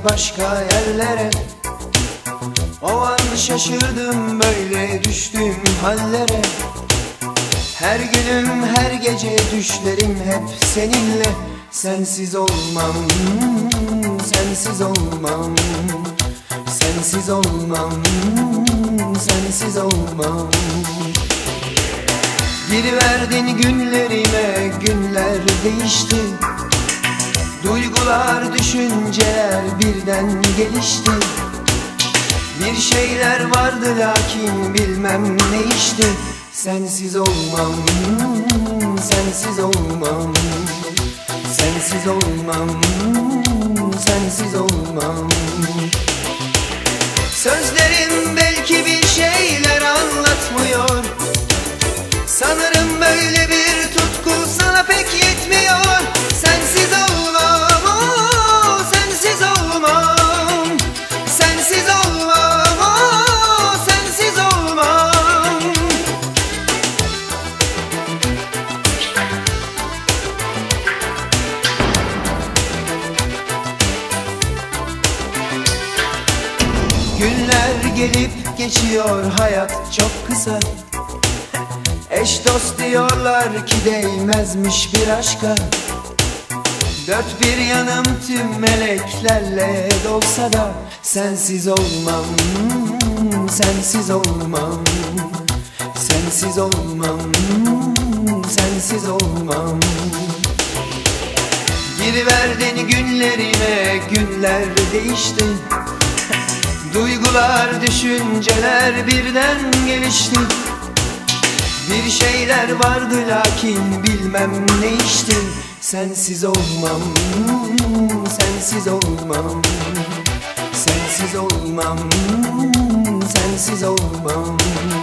başka yerlere. O an şaşırdım böyle düştüğüm hallere. Her günüm her gece düşlerim hep seninle. Sensiz olmam, sensiz olmam, sensiz olmam, sensiz olmam. Giriverdin günlerime, günler değişti. Duygular, düşünceler birden gelişti. Bir şeyler vardı lakin bilmem ne işti. Sensiz olmam, sensiz olmam, sensiz olmam, sensiz olmam. Sözlerim belki bir şeyler anlatmıyor. Sanırım böyle bir tutku sana pek yetmiyor. Sensiz olmam, oh, sensiz olmam, sensiz olmam, oh, sensiz olmam. Günler gelip geçiyor, hayat çok kısa. Eş dost diyorlar ki değmezmiş bir aşka. Dört bir yanım tüm meleklerle dolsa da sensiz olmam, sensiz olmam, sensiz olmam, sensiz olmam. Giriverdin günlerime, günler değişti. Duygular, düşünceler birden gelişti. Bir şeyler vardı lakin bilmem ne işti. Sensiz olmam, sensiz olmam, sensiz olmam, sensiz olmam.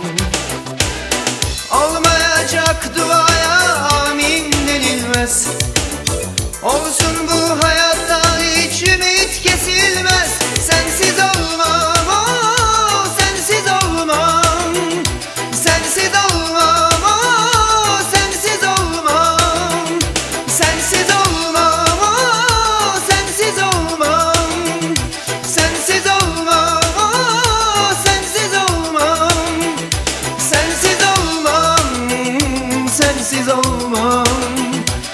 Olmayacak duaya amin denilmez. Olsun bu hayattan hiç ümit kesilmez. Sensiz olmam, oh, sensiz olmam, sensiz olmam, oh, sensiz olmam, sensiz olmam, oh, sensiz olmam, sensiz olmam, oh, sensiz olmam, sensiz olmam, sensiz olmam,